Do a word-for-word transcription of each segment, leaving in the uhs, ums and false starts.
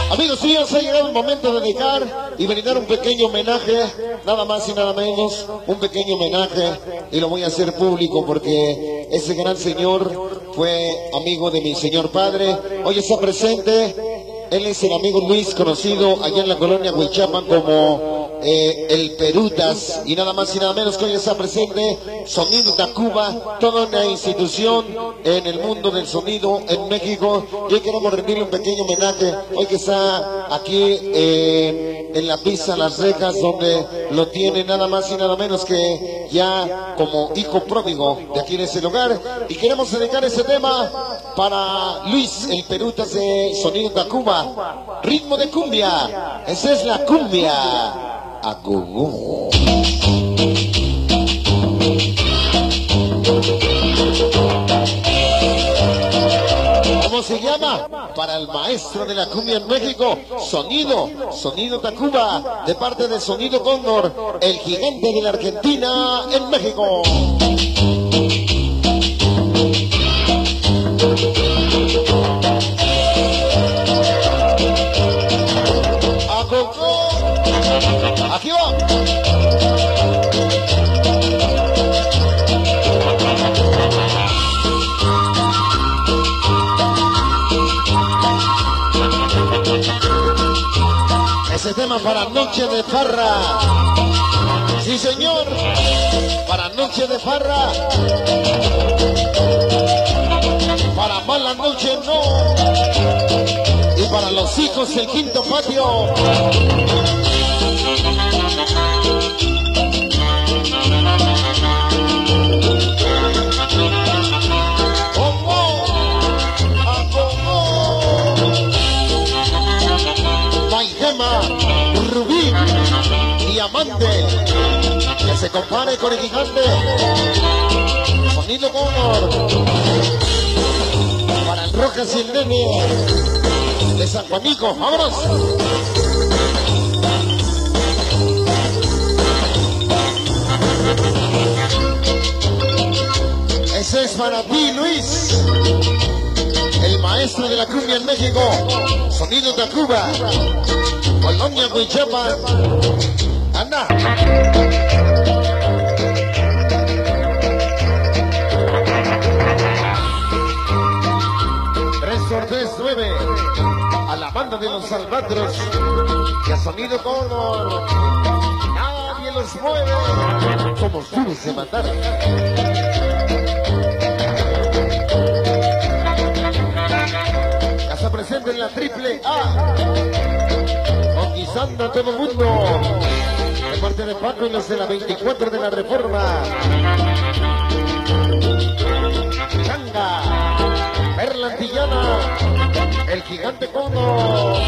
Amigos míos, ha llegado el momento de dedicar y brindar un pequeño homenaje, nada más y nada menos, un pequeño homenaje, y lo voy a hacer público porque ese gran señor fue amigo de mi señor padre. Hoy está presente, él es el amigo Luis, conocido allá en la colonia Huichapan como eh, el Perutas, y nada más y nada menos que hoy está presente Sonido Tacuba, toda una institución en el mundo del sonido en México. Y hoy queremos rendirle un pequeño homenaje, hoy que está aquí eh, en la pista Las Rejas, donde lo tiene nada más y nada menos que ya como hijo pródigo de aquí en ese lugar. Y queremos dedicar ese tema para Luis, el Perutas de Sonido Tacuba, ritmo de cumbia, esa es la cumbia a gogo. ¿Cómo se llama? Para el maestro de la cumbia en México, Sonido, Sonido Tacuba, de parte de Sonido Cóndor, el gigante de la Argentina en México. A gogo. Aquí va. Ese tema para noche de farra. Sí, señor. Para noche de farra. Para mala noche no. Y para los hijos el quinto patio. Rubí, diamante, que se compare con el gigante. Sonido Cóndor, para el Rojas y el Nene de San Juanico. ¡Vámonos! Ese es para ti, Luis, el maestro de la cumbia en México, Sonido Tacuba, Colonia Huichapan. Anda. Tres por tres, nueve. A la banda de los Albatros y a Sonido Cóndor. Nadie los mueve como tú se mataron. Ya está presente en la triple A, conquistando a todo el mundo, de parte de Paco y los de la veinticuatro de la Reforma. Changa, Perla Antillana, el gigante Cóndor.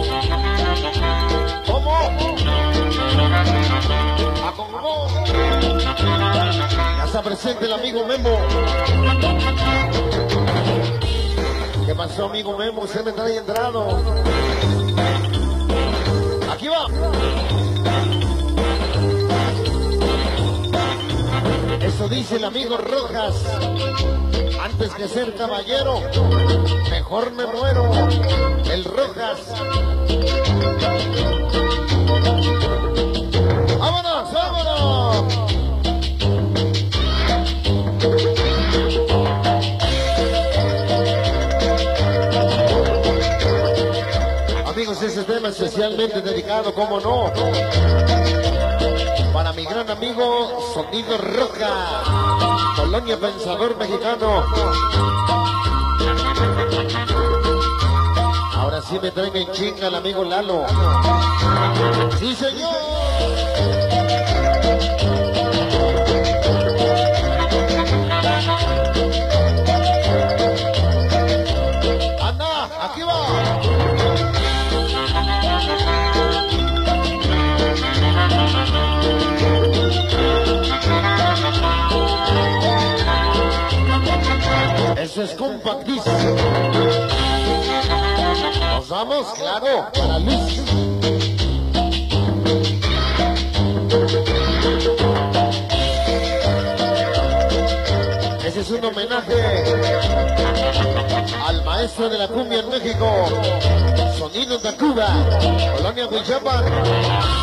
¿Cómo? A Congo. Ya está presente el amigo Memo. ¿Qué pasó, amigo Memo? Usted me trae entrado. Aquí va. Eso dice el amigo Rojas. Antes que ser caballero, mejor me muero. El Rojas. ¡Vámonos, vámonos! Amigos, ese tema especialmente dedicado, como no, para mi gran amigo Sonido Roja, Colonia Pensador Mexicano. Ahora sí me traen en chinga el amigo Lalo. ¡Sí, señor! ¡Anda! ¡Aquí va! Eso es Compact Disc. Nos vamos, claro, para Luis. Ese es un homenaje al maestro de la cumbia en México, Sonido Sonido Tacuba, Colonia Huichapan.